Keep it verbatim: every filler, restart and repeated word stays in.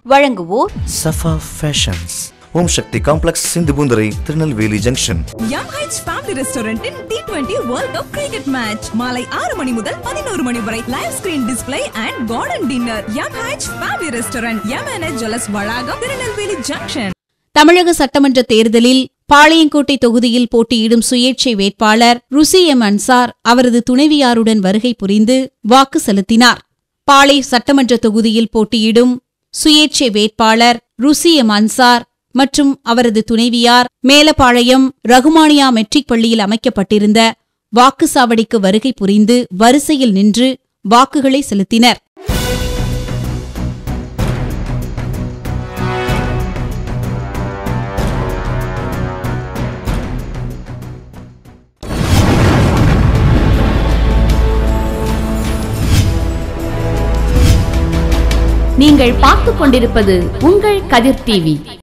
வழங்குவோர் Safa fashions, Om Shakti complex, Sindhupoonthurai, Tirunelveli junction. M H family ரெஸ்டாரண்டின் T twenty world cup cricket match மாலை ஆறு மணி முதல் பதினோரு மணி வரை live screen display and garden dinner. M H family restaurant, M N H jewellers வளாகம், திருநெல்வேலி ஜங்ஷன். தமிழக சட்டமன்ற தேர்தலில் பாளையங்கோட்டை தொகுதியில் போட்டியிடும் சுயேட்சை வேட்பாளர் ருசி எம் அன்சார் அவரது துணைவியாருடன் வருகை புரிந்து வாக்கு செலுத்தினார். பாளை சட்டமன்ற தொகுதியில் போட்டியிடும் சுயேட்சை வேட்பாளர் ருசி எம் அன்சார் மற்றும் அவரது துணைவியார் மேலப்பாளையம் ரகுமானியா மெட்ரிக் பள்ளியில் அமைக்கப்பட்டிருந்த வாக்குச்சாவடிக்கு வருகை புரிந்து வரிசையில் நின்று வாக்குகளை செலுத்தினர். நீங்கள் பார்த்துக் கொண்டிருப்பது உங்கள் கதிர் டிவி.